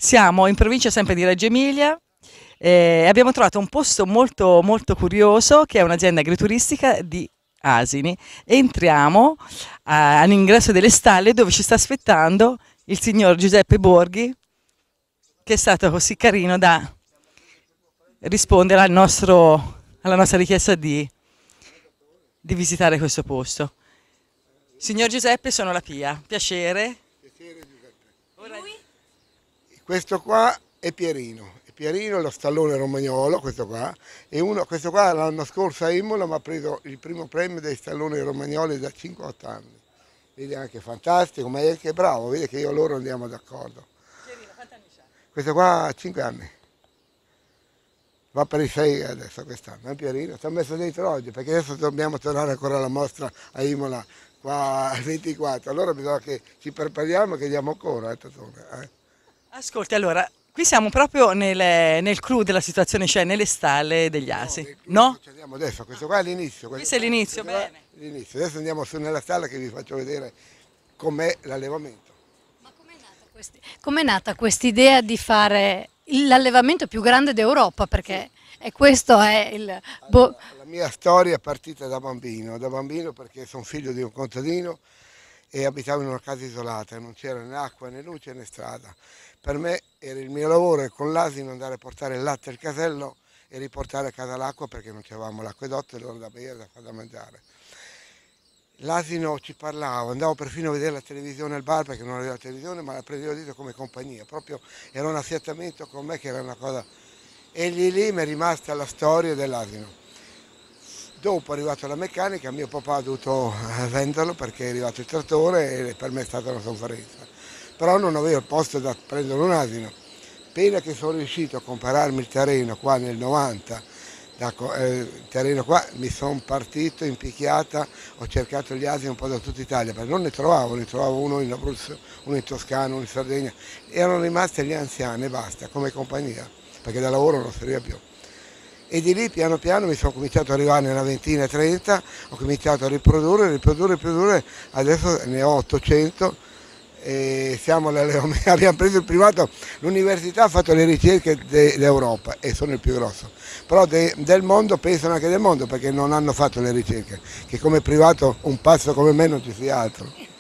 Siamo in provincia sempre di Reggio Emilia e abbiamo trovato un posto molto, molto curioso che è un'azienda agrituristica di asini. Entriamo all'ingresso delle stalle dove ci sta aspettando il signor Giuseppe Borghi, che è stato così carino da rispondere alla nostra richiesta di visitare questo posto. Signor Giuseppe, sono la Pia, piacere. Questo qua è Pierino è lo stallone romagnolo, questo qua, questo qua l'anno scorso a Imola mi ha preso il primo premio dei stalloni romagnoli da 5-8 anni. Vedi, anche fantastico, ma è anche bravo, vedi che io e loro andiamo d'accordo. Pierino, quanti anni c'ha? Questo qua ha 5 anni, va per i 6 adesso quest'anno, è Pierino, sta messo dentro oggi perché adesso dobbiamo tornare ancora alla mostra a Imola qua al 24, allora bisogna che ci prepariamo e che diamo ancora. Ascolti, allora, qui siamo proprio nel clou della situazione, cioè nelle stalle degli asini, no? Ci andiamo adesso, questo qua è l'inizio. Questo è l'inizio, bene. Adesso andiamo su nella stalla che vi faccio vedere com'è l'allevamento. Ma com'è nata quest'idea di fare l'allevamento più grande d'Europa? Perché questo è il... La mia storia è partita da bambino perché sono figlio di un contadino e abitavo in una casa isolata, non c'era né acqua né luce né strada. Per me era il mio lavoro con l'asino andare a portare il latte al casello e riportare a casa l'acqua perché non avevamo l'acquedotto e loro da bere, da far da mangiare. L'asino ci parlava, andavo perfino a vedere la televisione al bar perché non aveva la televisione, ma la prendevo dietro come compagnia, proprio era un affiatamento con me che era una cosa... E lì mi è rimasta la storia dell'asino. Dopo è arrivata la meccanica, mio papà ha dovuto venderlo perché è arrivato il trattore e per me è stata una sofferenza. Però non avevo il posto da prendere un asino. Appena che sono riuscito a comprarmi il terreno qua nel 90, il terreno qua mi sono partito in picchiata, ho cercato gli asini un po' da tutta Italia, perché non ne trovavo uno in Abruzzo, uno in Toscana, uno in Sardegna. Erano rimasti gli anziani e basta, come compagnia, perché da lavoro non serviva più. E di lì piano piano mi sono cominciato ad arrivare nella ventina 30, ho cominciato a riprodurre, adesso ne ho 800 e abbiamo preso il primato, l'università ha fatto le ricerche d'Europa e sono il più grosso, però del mondo pensano anche del mondo perché non hanno fatto le ricerche, che come privato un pazzo come me non ci sia altro.